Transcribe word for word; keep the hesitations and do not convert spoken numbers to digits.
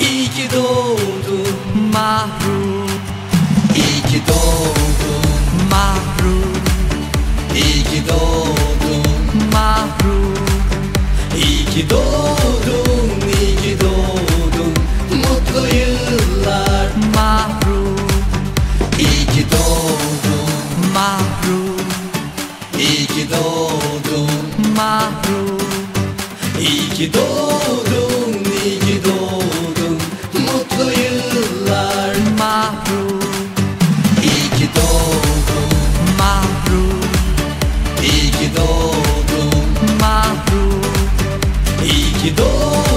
İyi ki doğdun mahrum, İyi ki doğdun mahrum, İyi ki doğdun mahrum, İyi ki doğdun, iyi ki doğdun, mutlu yıllar mahrum, İyi ki doğdun mahrum, İyi ki doğdun mahrum, İyi ki doğdun, iyi ki doğdun, mutlu yıllar mahrum, İyi ki doğdun mahrum, İyi ki doğdun mahrum, İyi ki doğdun.